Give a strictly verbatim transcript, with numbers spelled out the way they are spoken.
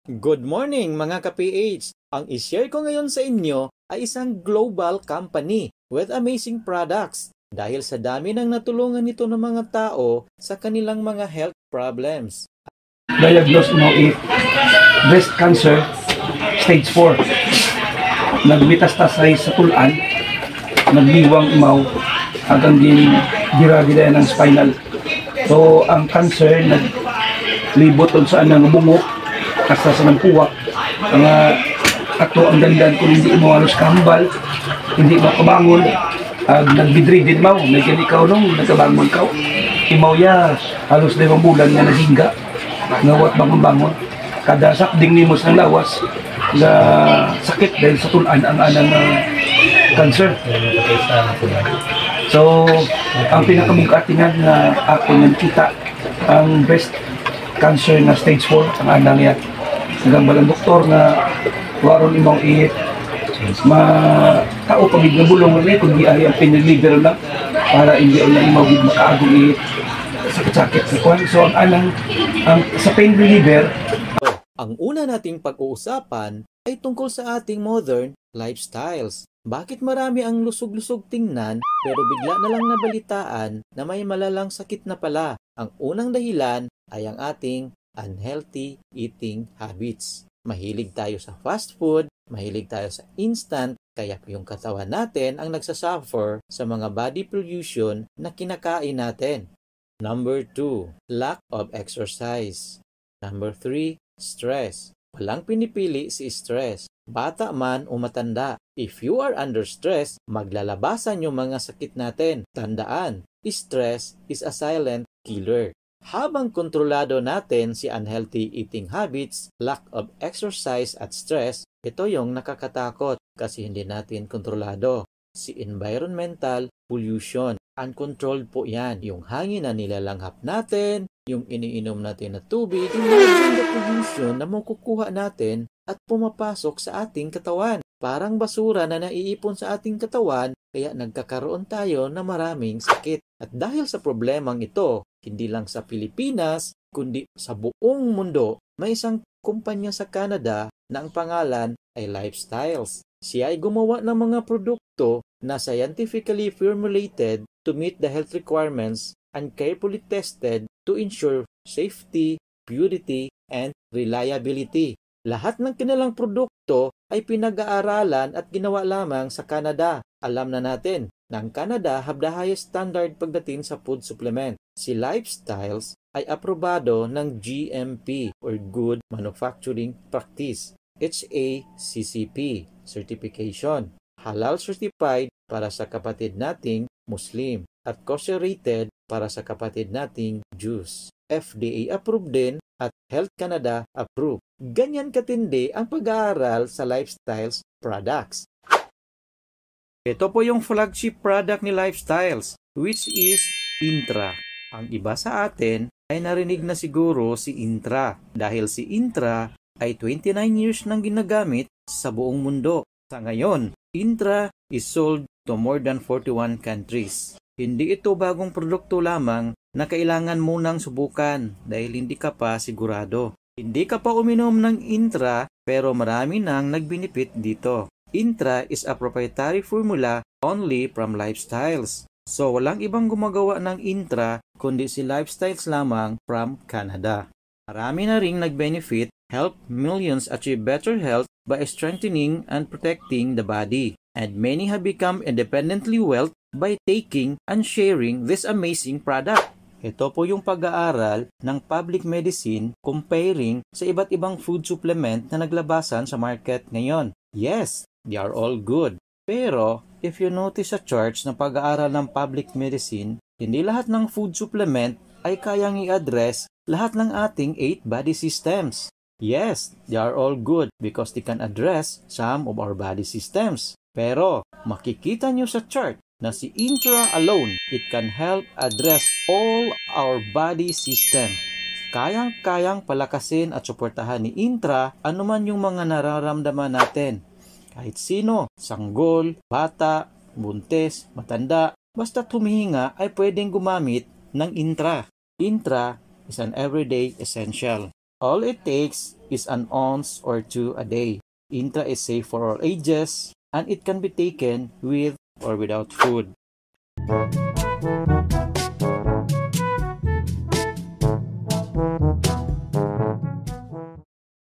Good morning mga ka-P H! Ang i-share ko ngayon sa inyo ay isang global company with amazing products dahil sa dami ng natulungan nito ng mga tao sa kanilang mga health problems. Diagnose mo if breast cancer stage four. Nagmetastasize sa tulan, nagdiwang imaw, hanggang din dira-dira ng spinal. So, ang cancer naglibot sa anang bungok, kasta sa nagpuwak. Ang uh, ato ang dandan kung hindi mo halos kahambal, hindi mo kabangon, uh, nagbidridin mo, may ikaw nung nagkabangon ka. Imaw ya, halos limang bulan na naghinga, ngawat bangon-bangon. Kada sakding ni mo sa lawas, na sakit dahil sa tulan ang anang uh, cancer. So, ang pinakamugatingan na ako nang kita ang breast cancer na stage four, ang anang yan. Hanggang balang doktor na waron imong i ma tao pagig na bulong rin kundi ay ang pinag-liver lang para hindi na imong makaagong i sakit-sakit sa kwan. So, ang anang ang, sa pain reliever. Ang una nating pag-uusapan ay tungkol sa ating modern lifestyles. Bakit marami ang lusog-lusog tingnan pero bigla na lang nabalitaan na may malalang sakit na pala? Ang unang dahilan ay ang ating unhealthy eating habits. Mahilig tayo sa fast food, mahilig tayo sa instant, kaya yung katawan natin ang nagsasuffer sa mga body pollution na kinakain natin. Number two, lack of exercise. Number three, stress. Walang pinipili si stress, bata man o matanda. If you are under stress, maglalabasan yung mga sakit natin. Tandaan, stress is a silent killer. Habang kontrolado natin si unhealthy eating habits, lack of exercise at stress, ito yung nakakatakot kasi hindi natin kontrolado. Si environmental pollution, uncontrolled po yan. Yung hangin na nilalanghap natin, yung iniinom natin na tubig, yung mga pollution na makukuha natin at pumapasok sa ating katawan. Parang basura na naiipon sa ating katawan, kaya nagkakaroon tayo ng maraming sakit. At dahil sa problemang ito, hindi lang sa Pilipinas, kundi sa buong mundo, may isang kumpanya sa Canada na ang pangalan ay Lifestyles. Siya ay gumawa ng mga produkto na scientifically formulated to meet the health requirements and carefully tested to ensure safety, purity, and reliability. Lahat ng kanilang produkto ay pinag-aaralan at ginawa lamang sa Canada. Alam na natin na ang Canada have the highest standard pagdating sa food supplement. Si Lifestyles ay aprobado ng G M P or Good Manufacturing Practice, H A C C P certification, halal certified para sa kapatid nating Muslim at kosher rated para sa kapatid nating Jews. F D A approved din at Health Canada approved. Ganyan katindi ang pag-aaral sa Lifestyles products. Ito po yung flagship product ni Lifestyles, which is Intra. Ang iba sa atin ay narinig na siguro si Intra dahil si Intra ay twenty-nine years nang ginagamit sa buong mundo. Sa ngayon, Intra is sold to more than forty-one countries. Hindi ito bagong produkto lamang na kailangan munang subukan dahil hindi ka pa sigurado. Hindi ka pa uminom ng Intra pero marami nang nagbenefit dito. Intra is a proprietary formula only from Lifestyles. So walang ibang gumagawa ng Intra kundi si Lifestyles lamang from Canada. Marami na ring nag-benefit, help millions achieve better health by strengthening and protecting the body. And many have become independently wealthy by taking and sharing this amazing product. Ito po yung pag-aaral ng public medicine comparing sa iba't ibang food supplement na naglabasan sa market ngayon. Yes, they are all good. Pero, if you notice sa charts ng pag-aaral ng public medicine, hindi lahat ng food supplement ay kayang i-address lahat ng ating eight body systems. Yes, they are all good because they can address some of our body systems. Pero, makikita nyo sa chart na si Intra alone, it can help address all our body system. Kayang-kayang palakasin at suportahan ni Intra anuman yung mga nararamdaman natin. Kahit sino, sanggol, bata, buntis, matanda, basta humihinga ay pwedeng gumamit ng Intra. Intra is an everyday essential. All it takes is an ounce or two a day. Intra is safe for all ages, and it can be taken with or without food.